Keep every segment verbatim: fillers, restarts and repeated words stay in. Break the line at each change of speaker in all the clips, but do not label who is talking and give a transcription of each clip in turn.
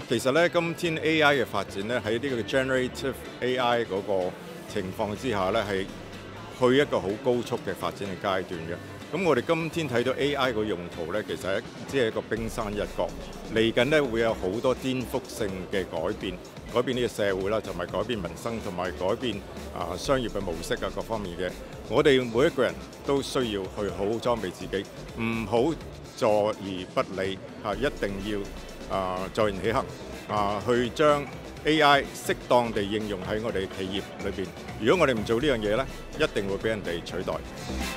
其實咧，今天 A I 嘅發展咧，喺呢個 generative A I 嗰個情況之下咧，係去一個好高速嘅發展嘅階段嘅。咁我哋今天睇到 A I 個用途咧，其實只係一個冰山一角。嚟緊咧會有好多顛覆性嘅改變，改變呢個社會啦，同埋改變民生，同埋改變啊商業嘅模式啊各方面嘅。我哋每一個人都需要去好好裝備自己，唔好坐而不理嚇，一定要啊坐言起行啊，去將 A I 適當地應用喺我哋企業裏邊。如果我哋唔做呢樣嘢咧，一定會俾人哋取代。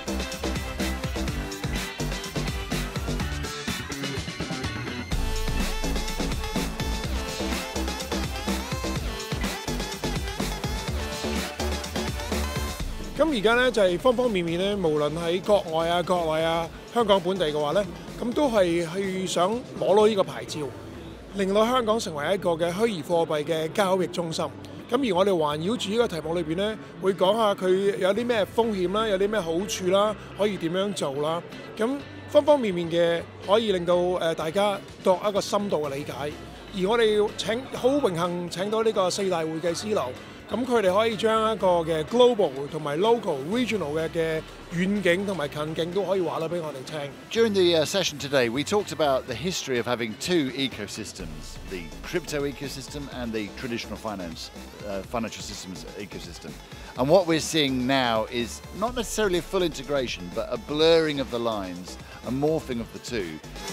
咁而家咧就係方方面面咧，無論喺國外啊、國內啊、香港本地嘅話咧，咁都係去想攞到呢個牌照，令到香港成為一個嘅虛擬貨幣嘅交易中心。咁而我哋環繞住呢個題目裏邊咧，會講下佢有啲咩風險啦，有啲咩好處啦，可以點樣做啦。咁方方面面嘅可以令到誒大家作一個深度嘅理解。而我哋請好榮幸請到呢個四大會計師樓。咁佢哋可以將一個嘅 global 同埋 local regional 嘅嘅遠景同埋近景都可以話到俾我哋聽。
During the uh, session today, we talked about the history of having two ecosystems, the crypto ecosystem and the traditional finance, uh, financial systems ecosystem. And what we're seeing now is not necessarily a full integration, but a blurring of the lines, a morphing of the two.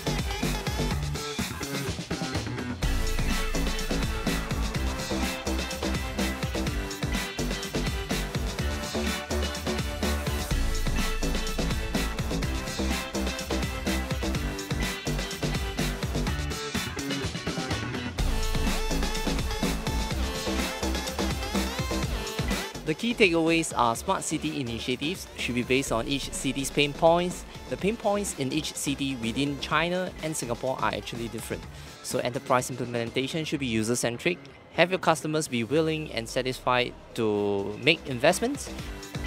The key takeaways are smart city initiatives should be based on each city's pain points. The pain points in each city within China and Singapore are actually different. So enterprise implementation should be user-centric. Have your customers be willing and satisfied to make investments.